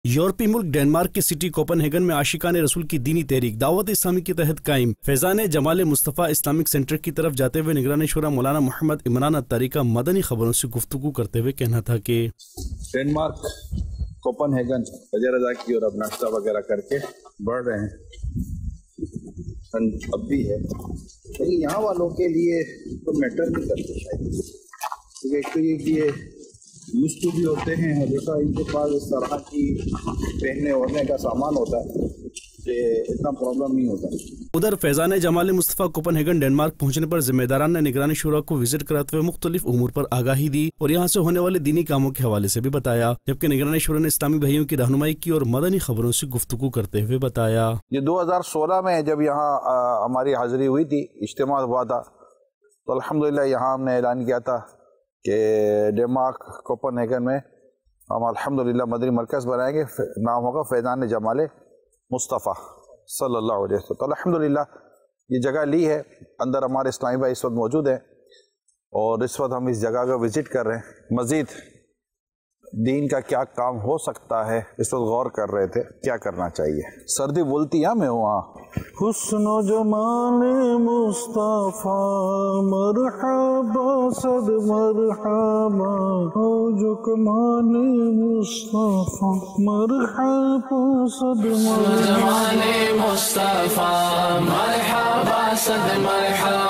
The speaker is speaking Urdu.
یورپی ملک ڈنمارک کی سٹی کوپن ہیگن میں عاشقان رسول کی دینی تحریک دعوت اسلامی کے تحت قائم فیضان جمال مصطفیٰ اسلامک سینٹر کی طرف جاتے ہوئے نگران شورا مولانا محمد عمران اتاری کا مدنی خبروں سے گفتگو کرتے ہوئے کہنا تھا کہ ڈنمارک کوپن ہیگن فجر ادا کی اور اب ناشتہ وغیرہ کر کے بڑھ رہے ہیں، اب بھی ہے لیکن یہاں والوں کے لیے تو میٹر نہیں کرتے شاید، کیونکہ ایک تو یہ یوزٹو بھی ہوتے ہیں، ہمیشہ ان کے پاس اس طرح کی پہننے اوڑھنے کا سامان ہوتا ہے کہ اتنا پرابلم نہیں ہوتا۔ ادھر فیضان جمال مصطفیٰ کوپن ہیگن ڈنمارک پہنچنے پر ذمہ داران نے نگرانی شورا کو وزٹ کراتے ہوئے مختلف امور پر آگاہی دی اور یہاں سے ہونے والے دینی کاموں کے حوالے سے بھی بتایا، جبکہ نگرانی شورا نے اسلامی بھائیوں کی رہنمائی کی اور مدنی خبروں سے گفتگو کرتے ہوئے بتایا۔ یہ 2016 میں جب یہاں ہماری حاضری ہوئی تھی، اجتماع ہوا تھا، تو الحمدللہ یہاں ہم نے اعلان کیا تھا کہ ڈنمارک کوپن ہیگن میں ہم الحمدللہ مدنی مرکز بنائیں گے، نام ہوگا فیضان جمال مصطفیٰ صلی اللہ علیہ وسلم۔ تو الحمدللہ یہ جگہ لی ہے، اندر ہمارے اسلامی بھائی اس وقت موجود ہیں اور اس وقت ہم اس جگہ کا وزٹ کر رہے ہیں، مزید دین کا کیا کام ہو سکتا ہے اس وقت غور کر رہے تھے، کیا کرنا چاہیے۔ سردی بولتی ہے میں وہاں حسن و جمال مصطفیٰ مرحبا صد مرحبا ہو جو کمال مصطفیٰ مرحبا صد مرحبا جمال مصطفیٰ مرحبا صد مرحبا